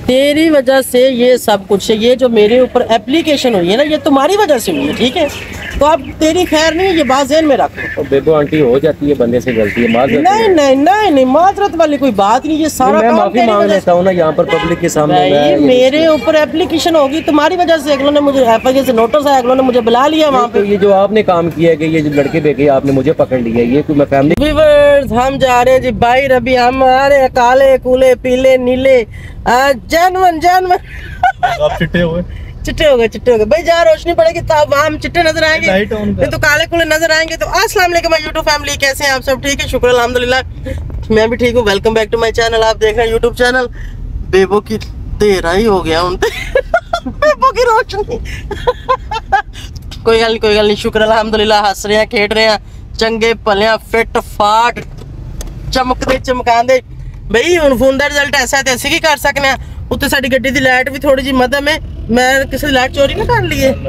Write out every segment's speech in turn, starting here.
तेरी वजह से ये सब कुछ है, ये जो मेरे ऊपर एप्लीकेशन हुई है ना, ये तुम्हारी वजह से हुई है, ठीक है। तो अब तेरी खैर नहीं, ये बात ज़हन में रखो। तो बेबो आंटी हो जाती है, बंदे से गलती है, माजरत नहीं नहीं नहीं नहीं, माजरत वाली कोई बात नहीं, ये सारा मैं माफी मांग लेता हूँ ना यहाँ पर पब्लिक के सामने। मेरे ऊपर एप्लीकेशन होगी तुम्हारी वजह से, अगलों ने मुझे एफआईआर से नोटिस आया, अगलों ने मुझे बुला लिया वहाँ पे। ये जो आपने काम किया है कि ये जो लड़के भेजे आपने मुझे पकड़ लिया, ये कोई मैं फैमिली। व्यूअर्स हम जा रहे हैं जी बाहर, अभी हम आ रहे हैं काले कूले पीले नीले जानवर आप चिट्टे हुए चिट्टे हो गए भाई, जहाँ रोशनी पड़ेगी तब हम चिट्टे नजर आएंगे, तो काले कुले नजर आएंगे। तो अस्सलाम वालेकुम यूट्यूब फैमिली, कैसे हैं आप सब? ठीक है, शुक्र अल्हम्दुलिल्लाह, मैं भी ठीक हूँ। Welcome back to my channel. आप देख रहे हैं यूट्यूब चैनल। बेबो की तेरा ही हो गया उन पे बेबो की रोशनी कोई गल नहीं, शुक्र अल्हम्दुलिल्लाह, हंस रहे हैं, खेड रहे हैं, चंगे भले फिट फाट चमकते चमकांदे भाई। हुण फोन दा रिजल्ट ऐसा है, ऐसे की कर सकते हैं। उत्ते साडी गड्डी दी लाइट भी थोड़ी जी मध्यम है, मैं किसी दी लाइट चोरी ना कर ली है।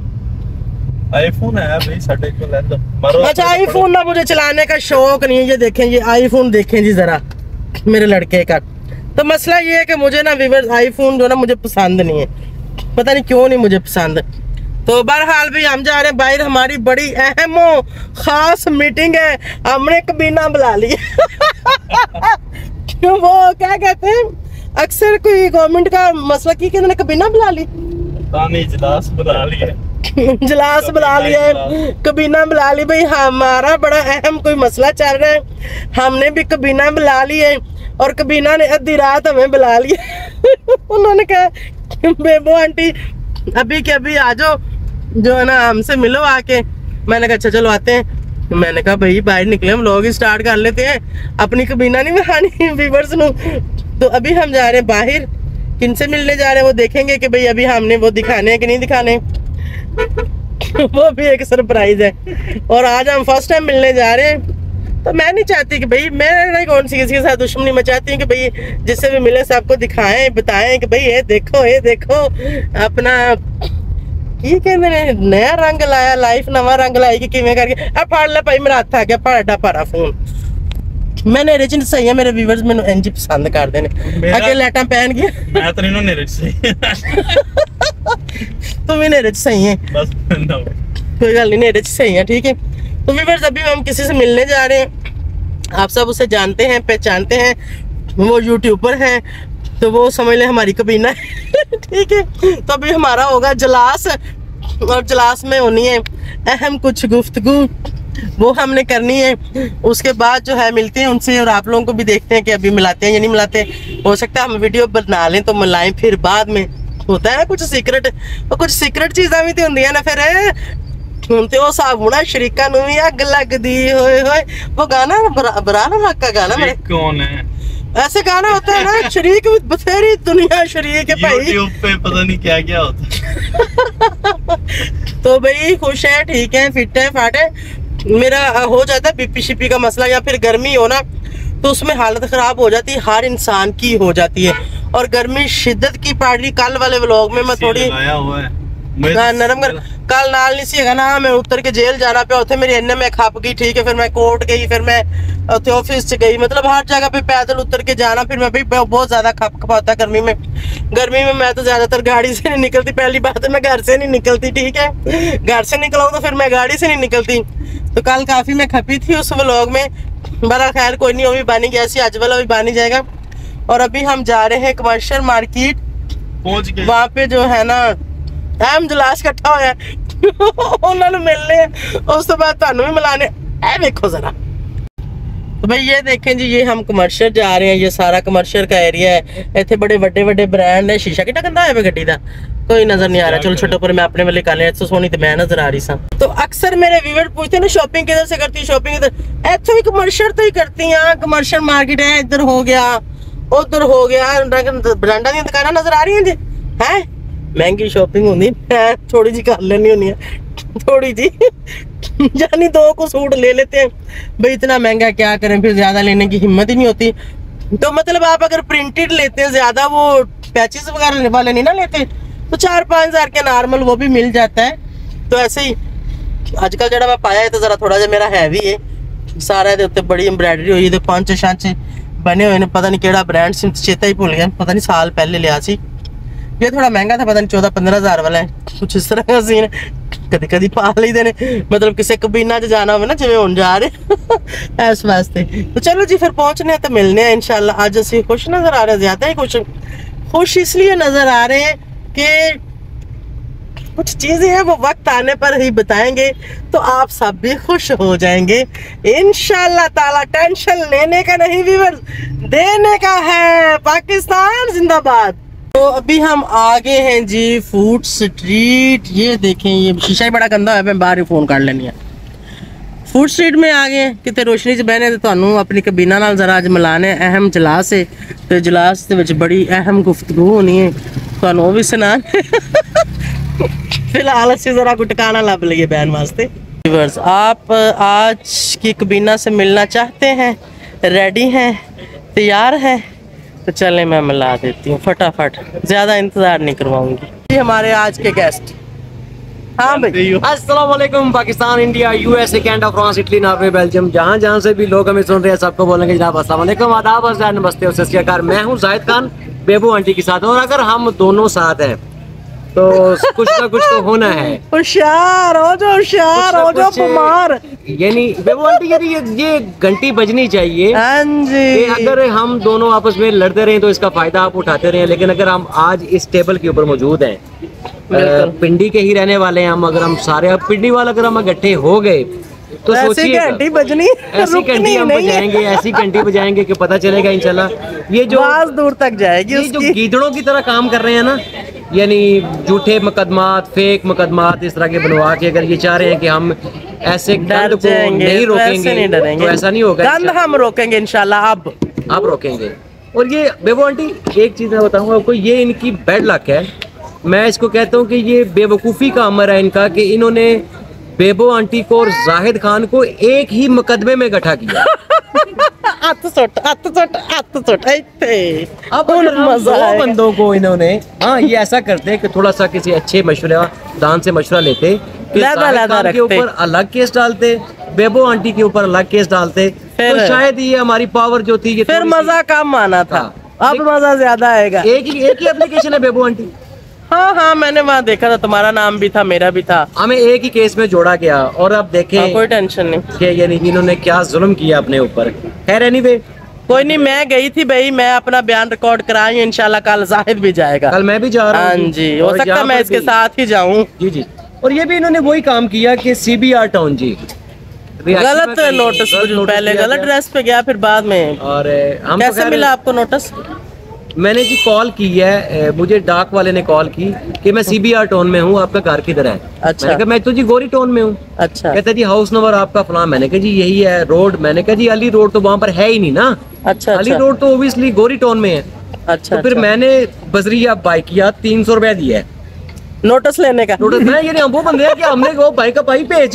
आईफोन है भाई साडे को ले लो। अच्छा, आईफोन ना मुझे चलाने का शौक नहीं है। ये देखें, ये आईफोन देखें जी जरा मेरे लड़के का। तो मसला ये है कि मुझे ना व्यूअर्स आईफोन जो ना मुझे पसंद नहीं है, पता नहीं क्यों नहीं मुझे पसंद। तो बहरहाल भी हम जा रहे हैं बाहर, हमारी बड़ी अहम खास मीटिंग है, हमने कबीना बुला लिया वो क्या कहते हैं अक्सर कोई गवर्नमेंट का मसला की कहते हैं कबीना बुला ली, इजलास बुला लिया इजलास बुला लिया है, कबीना बुला ली भाई। हमारा बड़ा अहम कोई मसला चल रहा है, हमने भी कबीना बुला ली है और कबीना ने आधी रात हमें बुला लिया उन्होंने कहा बेबो आंटी अभी के अभी आ जाओ, जो है ना हमसे मिलो आके। मैंने कहा अच्छा चलो आते हैं। मैंने कहा भाई बाहर निकले, हम लोग ही स्टार्ट कर लेते हैं, अपनी कबीना नहीं बनानी व्यूअर्स नु। तो अभी हम जा रहे हैं बाहर, किनसे मिलने जा रहे हैं वो देखेंगे कि भाई अभी हमने वो दिखाने हैं कि नहीं दिखाने वो भी एक सरप्राइज है। और आज हम फर्स्ट टाइम मिलने जा रहे हैं, तो मैं नहीं चाहती कि भाई, मैं कौन सी किसी के साथ दुश्मनी, मैं चाहती हूँ कि भाई जिससे भी मिले सबको दिखाएं बताएं कि भाई ये देखो अपना की कहते हैं नया रंग लाया, लाइफ नवा रंग लाई कि किवें करके। अब फाड़ ले भाई, मेरा हाथ आ गया फाड़ा पारा फोन। मैंने रेजिन सही है, मेरे व्यूअर्स मेनू इंज पसंद कर देने, अगे लाइटां पहन गया मैं तो नहीं नेरे सही तुम भी नेरे सही है, बस कोई गल नहीं, नेरे सही है, ठीक है। तो व्यूअर्स अभी हम किसी से मिलने जा रहे हैं, आप सब उसे जानते हैं पहचानते हैं, वो यूट्यूबर हैं, तो वो समझ ले हमारी कबीना है ठीक है। तो अभी हमारा होगा जलास, और जलास में होनी है अहम कुछ गुफ्तगू, वो हमने करनी है। उसके बाद जो है मिलते हैं उनसे, और आप लोगों को भी देखते हैं कि अभी मिलाते हैं या नहीं मिलाते। हो सकता है हम वीडियो बना लें तो मिलाएं, फिर बाद में होता है ना कुछ सीक्रेट, और कुछ सीक्रेट चीज़ां भी तो होंदियां ना। फिर तो वो साहब होना शरीका नूं भी अग लगदी होए होए, वो गाना बराना हक का गाना मेरे कौन है, ऐसे गाना होता है ना शरीक बथेरी दुनिया शरीक है भाई, यूट्यूब पे पता नहीं क्या क्या होता है तो भाई खुश है, ठीक है, फिट है, फाट है। मेरा हो जाता है बीपी शिपी का मसला, या फिर गर्मी हो ना तो उसमें हालत खराब हो जाती है, हर इंसान की हो जाती है। और गर्मी शिद्दत की पड़ रही, कल वाले व्लॉग में मैं थोड़ी नरम कर, कल नाल नहीं सी ना, मैं उतर के जेल जाना पे, उथे मेरी एनएम में खप गई, ठीक है, फिर मैं कोर्ट गई, फिर मैं उथे ऑफिस च गई, मतलब हर जगह पे पैदल उतर के जाना। फिर मैं भी बहुत ज्यादा खपाता गर्मी में मैं तो ज्यादातर गाड़ी से नहीं निकलती, पहली बात है मैं घर से नहीं निकलती, ठीक है, घर से निकलाऊं तो फिर मैं गाड़ी से नहीं निकलती। तो कल काफी मैं खपी थी उस व्लॉग में, बड़ा खैर कोई नहीं, वो भी बानी गया सी, आज वाला भी बानी जाएगा। और अभी हम जा रहे हैं कमर्शियल मार्केट पहुंच गए, वहाँ पे जो है ना अहम जलास इकट्ठा होया उन्होंने मिलने, उस तो बाद तुहानू भी मिलाने। ए देखो जरा, तो भाई ये देखें जी, ये हम कमर्शियल जा रहे हैं, ये सारा कमर्शियल का एरिया है, इतने बड़े वड्डे ब्रांड है। शीशा कितना गंदा है गड्डी का, कोई नजर नहीं आ रहा। चलो छोटे पर मैं अपने वाले काले तो सोनी तो मैं नजर आ रही सा। तो अक्सर मेरे व्यूअर पूछते हैं ना शॉपिंग किधर से करती है, शॉपिंग इधर, इतों ही कमर्शियल तो ही करती हैं। कमर्शियल मार्केट है, इधर हो गया उधर हो गया, ब्रांडा दी दुकाना नजर आ रही है जी, है महंगी शॉपिंग होनी, मैं थोड़ी जी कर लेनी होनी है, थोड़ी जी यानी 2 को सूट ले लेते हैं भाई, इतना महंगा क्या करें, फिर ज्यादा लेने की हिम्मत ही नहीं होती। तो मतलब आप अगर प्रिंटेड लेते हैं ज्यादा, वो पैचेस वगैरह वाले नहीं ना लेते, तो 4-5 हज़ार के नॉर्मल वो भी मिल जाता है। तो ऐसे ही आजकल जरा मैं पाया है तो जरा थोड़ा जा मेरा हैवी है, सारा बड़ी एम्ब्रॉयडरी हुई है, 5 छांचे बने हुए ने, पता नहीं केड़ा ब्रांड से चेता ही भूल गया, पता नहीं साल पहले लिया सी। ये थोड़ा महंगा था, पता नहीं 14-15 हज़ार वाला है, कुछ इस तरह का सीन है। कदी कदी पा लईदे ने, मतलब किसी कबीना च जाना हो ना, जिवें हुण जा रहे इस वास्ते। तो चलो जी फिर पहुंचने हैं तो मिलने हैं इंशाल्लाह। आज असी खुश नजर आ रहे हैं, ज्यादा ही खुश इसलिए नजर आ रहे हैं कि कुछ चीजें हैं वो वक्त आने पर ही बताएंगे, तो आप सब भी खुश हो जाएंगे इंशाल्लाह ताला। टेंशन लेने का नहीं व्यूअर्स, देने का है। पाकिस्तान जिंदाबाद। तो अभी हम आगे हैं जी फूड स्ट्रीट। ये देखें, ये शीशा ही बड़ा गंदा है, मैं बाहर ही फोन कर लेनी है। फूड स्ट्रीट में आ गए, कितने रोशनी च बहने तो थानू अपनी कबीना नाल जरा अज मिलाने अहम इजलास है, तो इजलास दे विच बड़ी अहम गुफ्तगू होनी है, थानू वो भी सुनाने। फिलहाल असं जरा कोई टिकाना लब लिए बहन वास्ते। व्यूअर्स, आप आज की कबीना से मिलना चाहते हैं, रेडी हैं, तैयार हैं, तो चले मैं मिला देती हूँ फटाफट, ज्यादा इंतजार नहीं करवाऊंगी। ये हमारे आज के गेस्ट। हाँ भाई, अस्सलाम वालेकुम। Pakistan, India, USA, Canada, France, Italy, Norway, Belgium, जहाँ जहाँ से भी लोग हमें सुन रहे हैं सबको बोलेंगे जनाब अस्सलाम वालेकुम, आदाब, अस्सलाम, नमस्ते और सत श्री अकाल। मैं हूँ जाहिद खान, बेबू आंटी के साथ, और अगर हम दोनों साथ हैं तो कुछ ना कुछ तो होना है। होशियार हो जो, होशियार हो जो, बीमार। यानी बेबू आंटी, यानी ये घंटी बजनी चाहिए हाँ जी। कि अगर हम दोनों आपस में लड़ते रहे तो इसका फायदा आप उठाते रहे, लेकिन अगर हम आज इस टेबल के ऊपर मौजूद हैं, पिंडी के ही रहने वाले हैं हम, अगर हम सारे अब पिंडी वाले अगर हम इकट्ठे हो गए तो सोचिए घंटी बजनी, ऐसी घंटी हम बजाएंगे, ऐसी घंटी बजाएंगे कि पता चलेगा इंशाल्लाह ये जो आवाज दूर तक जाएगी। ये जो गीदड़ों की तरह काम कर रहे हैं ना, यानी झूठे मुकदमात, फेक मुकदमात इस तरह के बनवा के अगर ये चाह रहे हैं कि हम ऐसे गंद को नहीं रोकेंगे, नहीं डरेंगे, तो ऐसा नहीं होगा। गंद हम रोकेंगे इंशाल्लाह। अब आप रोकेंगे। और ये बेबू आंटी, एक चीज मैं बताऊंगा आपको, ये इनकी बैड लक है। मैं इसको कहता हूँ कि ये बेवकूफ़ी का अमर है इनका कि इन्होंने बेबू आंटी को और जाहिद खान को एक ही मुकदमे में इकट्ठा किया। अब दो बंदों को इन्होंने, हाँ ये ऐसा करते कि थोड़ा सा किसी अच्छे मशवरा दान से मशवरा लेते कि जाहिद खान के ऊपर अलग केस डालते, बेबू आंटी के ऊपर अलग केस डालते, तो शायद ये हमारी पावर जो थी ये फिर मजा कम आना था, अब मजा ज्यादा आएगा। एक ही एप्लीकेशन है बेबू आंटी। हाँ हाँ, मैंने वहाँ देखा था, तुम्हारा नाम भी था, मेरा भी था, हमें एक ही केस में जोड़ा गया। और अब देखें, हाँ, कोई टेंशन नहीं कि यानी इन्होंने क्या जुल्म किया अपने ऊपर। खैर एनीवे, कोई नहीं, मैं गई थी भाई, मैं अपना बयान रिकॉर्ड कराई, इंशाल्लाह कल जाहिद भी जाएगा, कल मैं भी जा रहा हूँ। हाँ जी, हो सकता है मैं इसके साथ ही जाऊँ। जी जी। और ये भी इन्होंने वही काम किया कि CBR टाउन जी गलत नोटिस, पहले गलत एड्रेस पे गया, फिर बाद में। और हम कैसे मिला आपको नोटिस? मैंने जी कॉल की है, मुझे डाक वाले ने कॉल की कि मैं CBR टाउन में हूँ, आपका घर किधर है? अच्छा। मैंने कहा मैं तो जी गोरी टाउन में हूँ। अच्छा। कहते जी हाउस नंबर आपका फलां। मैंने कहा जी यही है रोड। मैंने कहा जी अली रोड तो वहाँ पर है ही नहीं ना। अच्छा। अली रोड तो ओबियसली गोरी टाउन में है। अच्छा। तो फिर मैंने बजरिया बाई किया, 300 रुपया दिया है नोटिस लेने का। नोटिस मैं ये हम वो बंदे हैं कि हमने वो भाई का भाई भेज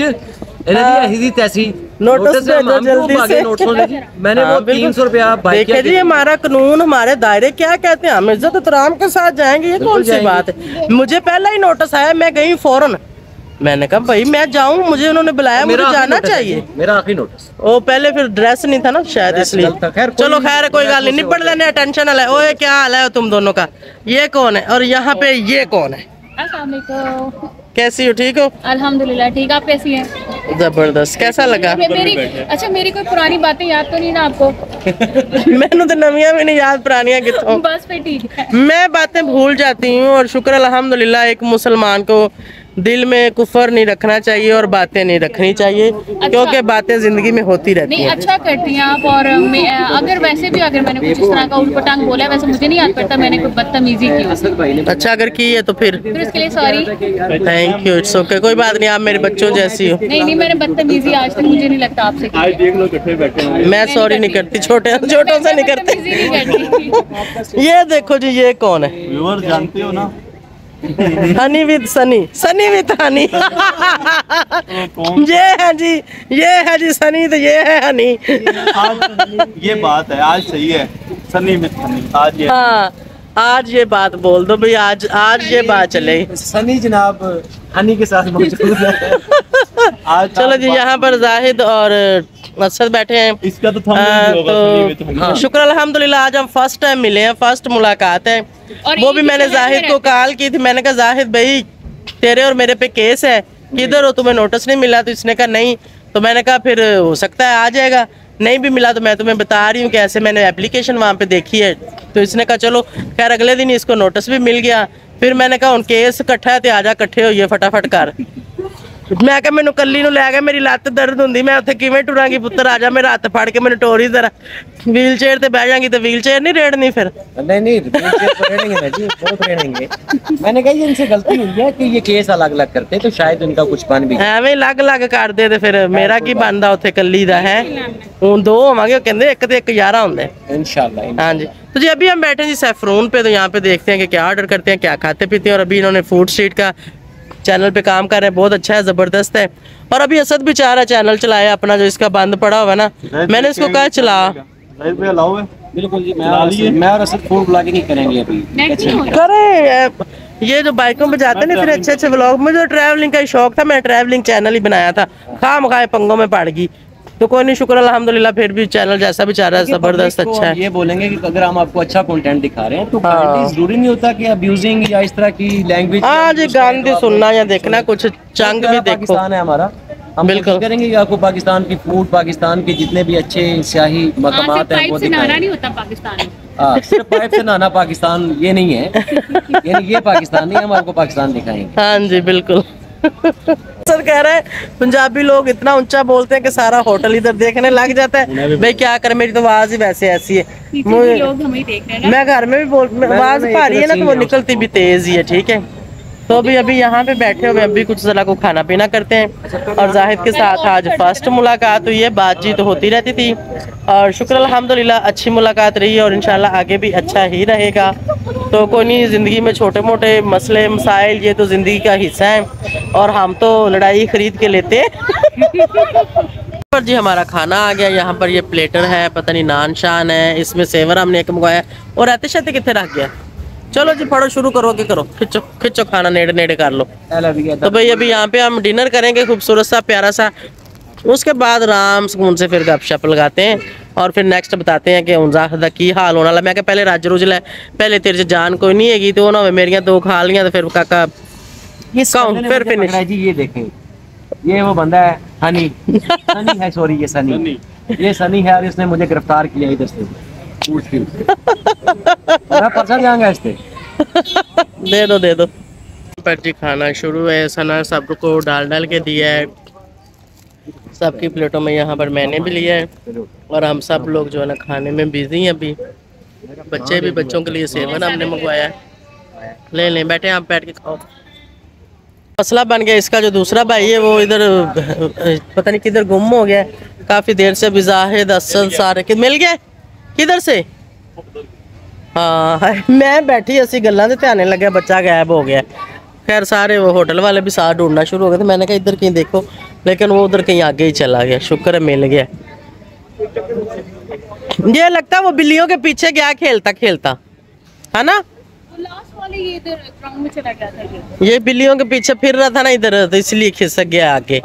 ऐसी तैसी नोटिस भेजो जल्दी से। मैंने वो 300 रुपया देखिए जी, हमारा कानून, हमारे दायरे क्या कहते हैं, हम इज्जत एहतराम के साथ जाएंगे, ये कौन सी बात है। मुझे पहला ही नोटिस आया, मैं गई फौरन, मैंने कहा भाई मैं जाऊं, मुझे उन्होंने बुलाया, मुझे जाना चाहिए। मेरा आखिरी नोटिस वो पहले फिर ड्रेस नहीं था ना शायद, इसलिए। चलो खैर कोई गल नहीं, निपट लेने, टेंशन ना ले। ओए क्या हाल है तुम दोनों का? ये कौन है और यहाँ पे ये कौन है? अस्सलाम वालेकुम। कैसी हो? ठीक हो? अल्हम्दुलिल्लाह ठीक। आप कैसी हैं? जबरदस्त। कैसा लगा? मेरी कोई पुरानी बातें याद तो नहीं ना आपको? मैंने तो नवियां भी नहीं याद, पुरानियां कितों। बस फिर ठीक है। मैं बातें भूल जाती हूँ, और शुक्र अल्हम्दुलिल्लाह एक मुसलमान को दिल में कुफर नहीं रखना चाहिए और बातें नहीं रखनी चाहिए, क्योंकि बातें जिंदगी में होती रहती नहीं, हैं। अच्छा करती हैं आप। और अगर वैसे भी अगर मैंने कुछ इस तरह का उल्टा-पटांग बोला, वैसे मुझे नहीं याद पड़ता मैंने कोई बदतमीजी की। अच्छा अगर की है तो फिर इसके लिए sorry. Thank you, it's okay, कोई बात नहीं, आप मेरे बच्चों जैसी हो। नहीं, मैंने बदतमीजी आज तक मुझे नहीं लगता आपसे की। मैं सॉरी नहीं करती, छोटों से नहीं करती। ये देखो जी, ये कौन है? व्यूअर जानते हो ना, हनी विद सनी, सनी विद हनी। ये है जी, ये है जी सनी, तो ये है हनी। आज ये बात है, आज सही है, सनी विद हनी आज ये। हाँ, आज ये बात बोल दो भाई, आज ये बात चले। सनी जनाब हनी के साथ मौजूद है आज चलो जी, यहाँ पर जाहिद और असद बैठे हैं। इसका तो thumbnail भी होगा, सनी में तो तो हाँ, शुक्र अल्हम्दुलिल्लाह आज हम फर्स्ट टाइम मिले हैं, फर्स्ट मुलाकात है। और वो एक भी ही मैंने शहर में जाहिद को रहते कॉल की थी, मैंने कहा जाहिद भाई तेरे और मेरे पे केस है, किधर हो, तुम्हें नोटिस नहीं मिला? तो इसने कहा नहीं। तो मैंने कहा फिर हो सकता है आ जाएगा, नहीं भी मिला तो मैं तुम्हें बता रही हूँ कि ऐसे मैंने एप्लीकेशन वहाँ पे देखी है। तो इसने कहा चलो, खैर अगले दिन इसको नोटिस भी मिल गया। फिर मैंने कहा उन केस इकट्ठा है, आजा इकट्ठे होइए फटाफट कर। मैं कहा मैनू कल्ली नूं लै गया, मेरी लत्त दर्द हुंदी, मैं उत्थे किवें टुरांगी पुत्तर, आजा मेरा हत्थ फड़ के मैनू टोरी जरा, व्हील चेयर ते बह जाएंगी तो व्हील चेयर नहीं रेड़नी फिर। नहीं तो रेड़ेंगे ना जी, बहुत रेड़ेंगे। मैंने कहा ये इनसे गलती हुई है कि ये केस अलग अलग करते तो शायद उनका कुछ बन भी। ਐਵੇਂ अलग अलग कर दे ते फिर मेरा की बनदा उत्थे कल्ली दा है। हुण दो होवांगे, कहंदे एक ते एक 11 हुंदे। इंशाल्लाह। हाँ जी, तो जी अभी हम बैठे हैं जी सैफरून पे, तो यहाँ पे देखते हैं कि क्या ऑर्डर करते हैं, क्या खाते पीते हैं। और अभी इन्होंने फूड स्ट्रीट का चैनल पे काम कर रहे हैं, बहुत अच्छा है, ज़बरदस्त है। और अभी असद बेचारा चैनल चलाया अपना, जो इसका बंद पड़ा हुआ है ना, मैंने इसको कहा चला। जाहिद भाई अलाउ है? बिल्कुल जी, मैं और असद फूड ब्लॉगिंग ही करेंगे अभी। नेट नहीं होता। करे ये जो बाइकों पे जाते हैं ना फिर अच्छे अच्छे व्लॉग, मुझे तो ट्रैवलिंग का ही शौक था, मैं ट्रैवलिंग चैनल ही बनाया था, खामखाए पंगों में पड़ गई। तो कोई नहीं, शुक्र अल्हम्दुलिल्लाह, फिर भी चैनल जैसा भी चाह रहा है जबरदस्त अच्छा है। ये बोलेंगे कि अगर हम आपको अच्छा कंटेंट दिखा रहे हैं तो जरूरी नहीं होता कि अब्यूजिंग या इस तरह की लैंग्वेज। हाँ जी, गांधी सुनना या देखना, कुछ चंग भी देखो। पाकिस्तान है हमारा, हम बिल्कुल करेंगे कि आपको पाकिस्तान की फूड, पाकिस्तान के जितने भी अच्छे सियाही मकामात हैं वो दिखाएं। नहीं होता पाकिस्तान में। सिर्फ पाइप से नहाना पाकिस्तान ये नहीं है, यानी ये पाकिस्तान नहीं, हम आपको पाकिस्तान दिखाएंगे। हाँ जी बिल्कुल। सर कह रहा है पंजाबी लोग इतना ऊंचा बोलते हैं कि सारा होटल इधर देखने लग जाता है। भाई क्या करे, मेरी तो आवाज ही वैसे ऐसी है, पीछे लोग हमें देख रहे हैं ना। मैं घर में भी बोल, आवाज भारी है ना तो वो निकलती भी तेज ही है। ठीक है, तो अभी यहाँ पे बैठे हुए अभी कुछ जरा को खाना पीना करते हैं। और जाहिद के साथ आज फर्स्ट मुलाकात हुई है, बातचीत तो होती रहती थी और शुक्र अल्हम्दुलिल्लाह अच्छी मुलाकात रही है और इंशाल्लाह आगे भी अच्छा ही रहेगा। तो कोई नहीं, ज़िंदगी में छोटे मोटे मसले मसाइल ये तो ज़िंदगी का हिस्सा है और हम तो लड़ाई खरीद के लेते हैं। पर जी हमारा खाना आ गया, यहाँ पर ये प्लेटर है, पता नहीं नान शान है, इसमें सेवर हमने एक मंगवाया और रहते शहते कितने रख गया। चलो जी फड़ो, शुरू करो कि करो, खिंचो खिंचो खाना, नेड़े नेड़े कर लो। तो भाई अभी यहाँ पे हम डिनर करेंगे खूबसूरत सा प्यारा सा, उसके बाद आराम सुकून से फिर गपशप लगाते हैं और फिर नेक्स्ट बताते हैं कि उनजाहिद दा की हाल होने वाला। मैं क्या पहले रज रुज लै, पहले तेरे से जान कोई नहीं हैगी तो ना मेरिया दो खा लिया तो फिर काका फिर फिनिश। जी ये देखें, ये वो बंदा है हनी, सनी है, सॉरी ये सनी, ये सनी है और इसने मुझे गिरफ्तार किया इधर से पूछ के। मैं पर्चा जाऊंगा इस पे। दे दो। पर जी खाना शुरू है, सना सबको डाल डाल के दिया है, सबकी प्लेटों में यहाँ पर मैंने भी लिया है और हम सब लोग जो है ना खाने में बिजी हैं। अभी बच्चे भी, बच्चों के लिए सेवन हमने मंगवाया है, ले लें बैठे आप बैठ के खाओ। मसला बन गया, इसका जो दूसरा भाई है वो इधर पता नहीं किधर गुम हो गया, काफ़ी देर से। अभी जाहिद असद सारे मिल गए किधर से? हाँ मैं बैठी असी गल्लां ते ध्यान लगे, बच्चा गायब हो गया। खैर सारे वो होटल वाले भी साथ ढूंढना शुरू हो गए, तो मैंने कहा इधर कहीं देखो, लेकिन वो उधर कहीं आगे ही चला गया। शुक्र है मिल गया। ये लगता है वो बिल्लियों के पीछे गया खेलता खेलता, है ना? लास्ट वाले ये इधर ग्राउंड में चला गया था, ये बिल्लियों के पीछे फिर रहा था ना इधर, तो इसलिए खिसक गया आगे।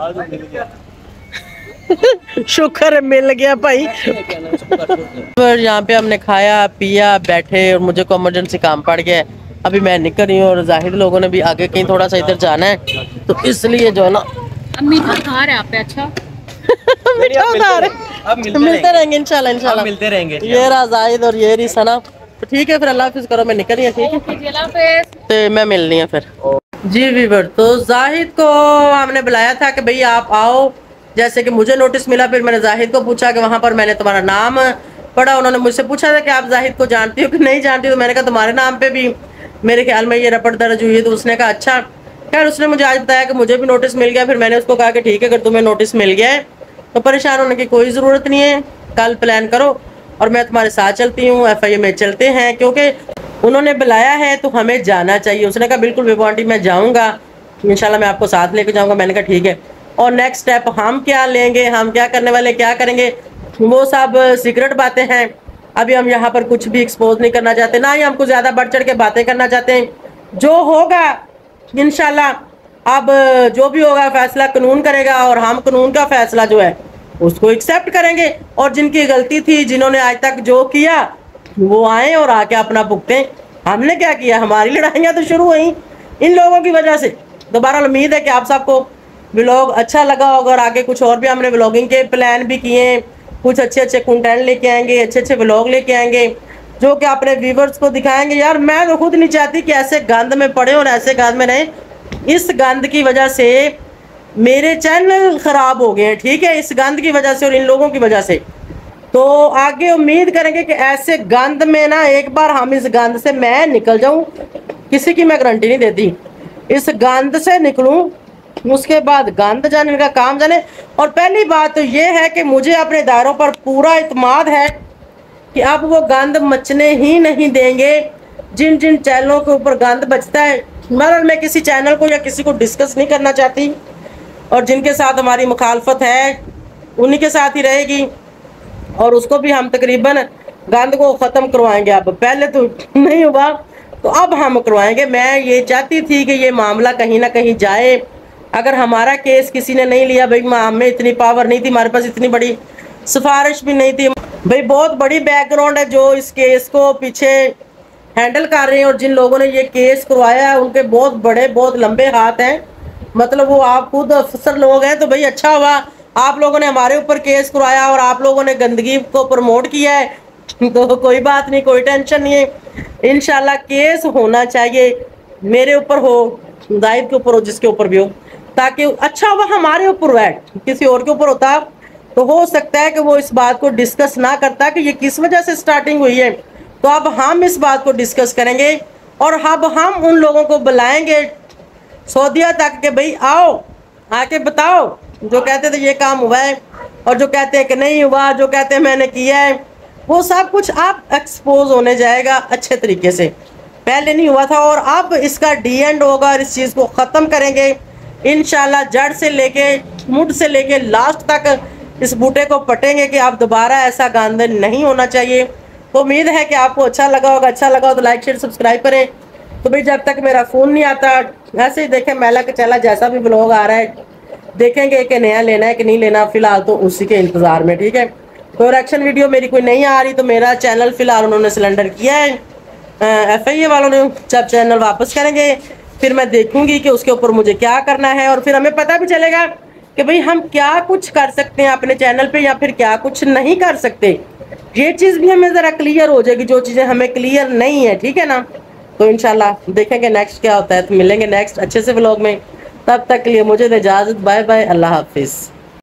शुक्र है मिल गया भाई। यहाँ पे हमने खाया पिया बैठे और मुझे को इमरजेंसी काम पड़ गया, अभी मैं निकल रही हूँ और जाहिद लोगों ने भी आगे कहीं थोड़ा सा इधर जाना है, तो इसलिए जो है ना मीठा खा रहे आप पे। अच्छा मीठा उधार है, मिलते रहेंगे इंशाल्लाह मिलते रहेंगे। ये रहा जाहिद और ये रही सना। तो ठीक है फिर अल्लाह हाफिज करो, मैं निकल रही हूँ। ठीक है तो मैं मिलनी है फिर जी वीवर। तो जाहिद को हमने बुलाया था कि भाई आप आओ, जैसे कि मुझे नोटिस मिला, फिर मैंने जाहिद को पूछा कि वहाँ पर मैंने तुम्हारा नाम पढ़ा, उन्होंने मुझसे पूछा था कि आप जाहिद को जानती हो कि नहीं जानती हो, तो मैंने कहा तुम्हारे नाम पे भी मेरे ख्याल में ये रपट दर्ज हुई है। तो उसने कहा अच्छा। खैर उसने मुझे आज बताया कि मुझे भी नोटिस मिल गया। फिर मैंने उसको कहा कि ठीक है अगर तुम्हें नोटिस मिल गया है तो परेशान होने की कोई ज़रूरत नहीं है, कल प्लान करो और मैं तुम्हारे साथ चलती हूँ, FIA में चलते हैं, क्योंकि उन्होंने बुलाया है तो हमें जाना चाहिए। उसने कहा बिल्कुल बेबू आंटी मैं जाऊँगा, इंशाल्लाह मैं आपको साथ लेके जाऊँगा। मैंने कहा ठीक है। और नेक्स्ट स्टेप हम क्या लेंगे, हम क्या करने वाले, क्या करेंगे, वो सब सीक्रेट बातें हैं। अभी हम यहाँ पर कुछ भी एक्सपोज नहीं करना चाहते, ना ही हमको ज़्यादा बढ़ चढ़ के बातें करना चाहते हैं। जो होगा इंशाल्लाह, अब जो भी होगा फैसला कानून करेगा और हम कानून का फैसला जो है उसको एक्सेप्ट करेंगे, और जिनकी गलती थी, जिन्होंने आज तक जो किया, वो आए और आके अपना भुगतें। हमने क्या किया? हमारी लड़ाइयाँ तो शुरू हुई इन लोगों की वजह से। दोबारा उम्मीद है कि आप सबको व्लॉग अच्छा लगा होगा, और आगे कुछ और भी हमने व्लॉगिंग के प्लान भी किए हैं। कुछ अच्छे अच्छे कंटेंट लेके आएंगे, अच्छे अच्छे व्लॉग लेके आएंगे जो कि अपने व्यूवर्स को दिखाएंगे। यार मैं तो खुद नहीं चाहती कि ऐसे गंद में पड़े और ऐसे गंद में रहें। इस गंद की वजह से मेरे चैनल ख़राब हो गए हैं, ठीक है, इस गंद की वजह से और इन लोगों की वजह से। तो आगे उम्मीद करेंगे कि ऐसे गंद में ना, एक बार हम इस गंद से मैं निकल जाऊं, किसी की मैं गारंटी नहीं देती, इस गंद से निकलूं, उसके बाद गंद जाने का काम जाने। और पहली बात तो ये है कि मुझे अपने दायरों पर पूरा इत्मीनान है कि अब वो गंद मचने ही नहीं देंगे। जिन जिन चैनलों के ऊपर गंद बचता है, मगर मैं किसी चैनल को या किसी को डिस्कस नहीं करना चाहती, और जिनके साथ हमारी मुखालफत है उन्हीं के साथ ही रहेगी, और उसको भी हम तकरीबन गंद को ख़त्म करवाएंगे। अब पहले तो नहीं हुआ, तो अब हम करवाएंगे। मैं ये चाहती थी कि ये मामला कहीं ना कहीं जाए। अगर हमारा केस किसी ने नहीं लिया, भाई हमें इतनी पावर नहीं थी, हमारे पास इतनी बड़ी सिफारिश भी नहीं थी, भाई बहुत बड़ी बैकग्राउंड है जो इस केस को पीछे हैंडल कर रहे हैं, और जिन लोगों ने ये केस करवाया है उनके बहुत बड़े, बहुत लंबे हाथ हैं। मतलब वो आप खुद अफसर लोग हैं, तो भाई अच्छा हुआ आप लोगों ने हमारे ऊपर केस करवाया और आप लोगों ने गंदगी को प्रमोट किया है, तो कोई बात नहीं, कोई टेंशन नहीं है। इंशाल्लाह केस होना चाहिए, मेरे ऊपर हो, जाहिद के ऊपर हो, जिसके ऊपर भी हो, ताकि अच्छा हुआ हमारे ऊपर हुआ है। किसी और के ऊपर होता तो हो सकता है कि वो इस बात को डिस्कस ना करता कि ये किस वजह से स्टार्टिंग हुई है। तो अब हम इस बात को डिस्कस करेंगे, और अब हम उन लोगों को बुलाएंगे सऊदीया तक के भाई आओ, आके बताओ, जो कहते थे ये काम हुआ है और जो कहते हैं कि नहीं हुआ, जो कहते हैं मैंने किया है, वो सब कुछ अब एक्सपोज होने जाएगा अच्छे तरीके से। पहले नहीं हुआ था, और अब इसका डी एंड होगा, और इस चीज़ को ख़त्म करेंगे इंशाल्लाह। जड़ से लेके, मुड से लेके लास्ट तक इस बूटे को पटेंगे कि अब दोबारा ऐसा गंद नहीं होना चाहिए। तो उम्मीद है कि आपको अच्छा लगा होगा। अच्छा लगा हो तो लाइक शेयर सब्सक्राइब करें। तो भाई जब तक मेरा फ़ोन नहीं आता, ऐसे ही देखें मैला के चला, जैसा भी ब्लॉग आ रहा है देखेंगे कि नया लेना है कि नहीं लेना। फ़िलहाल तो उसी के इंतज़ार में, ठीक है। कोई रिएक्शन वीडियो मेरी कोई नहीं आ रही, तो मेरा चैनल फ़िलहाल उन्होंने सिलेंडर किया है, FIA वालों ने। जब चैनल वापस करेंगे फिर मैं देखूंगी कि उसके ऊपर मुझे क्या करना है, और फिर हमें पता भी चलेगा कि भाई हम क्या कुछ कर सकते हैं अपने चैनल पे, या फिर क्या कुछ नहीं कर सकते। ये चीज़ भी हमें ज़रा क्लियर हो जाएगी, जो चीज़ें हमें क्लियर नहीं है, ठीक है ना। तो इंशाल्लाह देखेंगे नेक्स्ट क्या होता है। तो मिलेंगे नेक्स्ट अच्छे से व्लॉग में, तब तक के लिए मुझे दे इजाज़त। बाय बाय, अल्लाह हाफिज़।